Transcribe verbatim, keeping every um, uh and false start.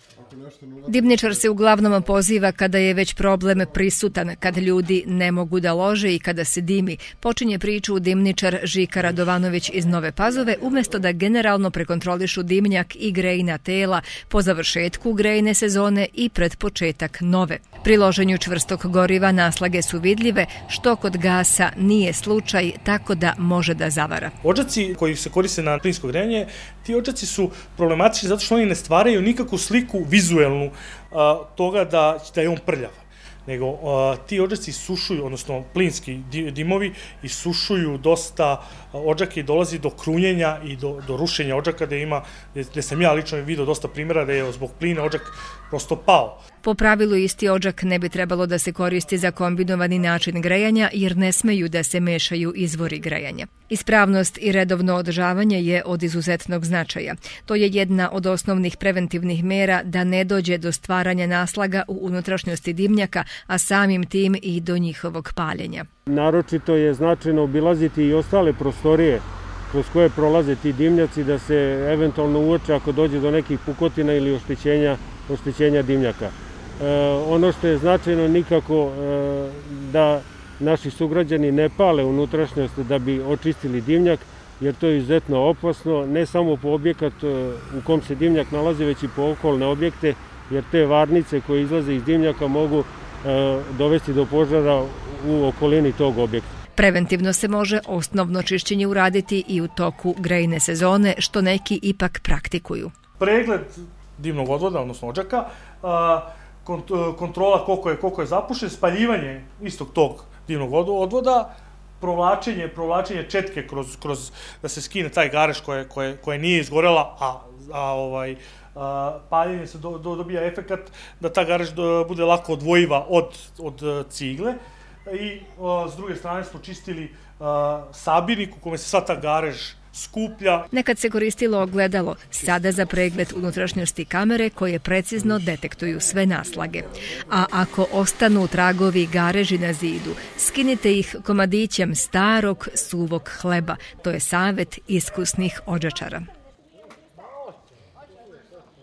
Dimničar se uglavnom poziva kada je već problem prisutan, kad ljudi ne mogu da lože i kada se dimi. Počinje priču dimničar Žika Radovanović iz Nove Pazove, umjesto da generalno prekontrolišu dimnjak i grejna tela po završetku grejne sezone i pred početak nove. Pri loženju čvrstog goriva naslage su vidljive, što kod gasa nije slučaj, tako da može da zavara. Odžaci koji se koriste na plinsko grejanje, ti odžaci su problematični zato što oni ne stvaraju nikakvu sliku vizuelnu toga da, da je on prljav. Nego uh, ti odžaci sušuju, odnosno plinski dimovi isušuju dosta odžake i dolazi do krunjenja i do, do rušenja odžaka, gde ima, gde sam ja lično vidio dosta primjera da je zbog plina odžak prosto pao. Po pravilu isti odžak ne bi trebalo da se koristi za kombinovani način grejanja jer ne smeju da se mešaju izvori grejanja. Ispravnost i redovno održavanje je od izuzetnog značaja. To je jedna od osnovnih preventivnih mera da ne dođe do stvaranja naslaga u unutrašnjosti dimnjaka, a samim tim i do njihovog paljenja. Naročito je značajno obilaziti i ostale prostorije kroz koje prolaze ti dimnjaci da se eventualno uoče ako dođe do nekih pukotina ili oštećenja, oštećenja dimnjaka. E, ono što je značajno nikako e, da naši sugrađani ne pale unutrašnjost da bi očistili dimnjak, jer to je izuzetno opasno, ne samo po objekat u kom se dimnjak nalazi, već i po okolne objekte, jer te varnice koje izlaze iz dimnjaka mogu e, dovesti do požara u okolini tog objekta. Preventivno se može osnovno čišćenje uraditi i u toku grejne sezone, što neki ipak praktikuju. Pregled dimnog odvoda, odnosno odžaka, kontrola koliko je, koliko je zapušen, spaljivanje istog tog dimnog odvoda, provlačenje, provlačenje četke kroz, kroz da se skine taj garež koje, koje, koje nije izgorela, a, a ovaj, a, paljenje se do, do, dobija efekat da ta garež do, bude lako odvojiva od, od cigle. I a, s druge strane smo čistili a, sabirnik u kome se sva ta garež skuplja. Nekad se koristilo ogledalo, sada za pregled unutrašnjosti kamere koje precizno detektuju sve naslage. A ako ostanu tragovi gareži na zidu, skinite ih komadićem starog suvog hleba. To je savjet iskusnih odžačara.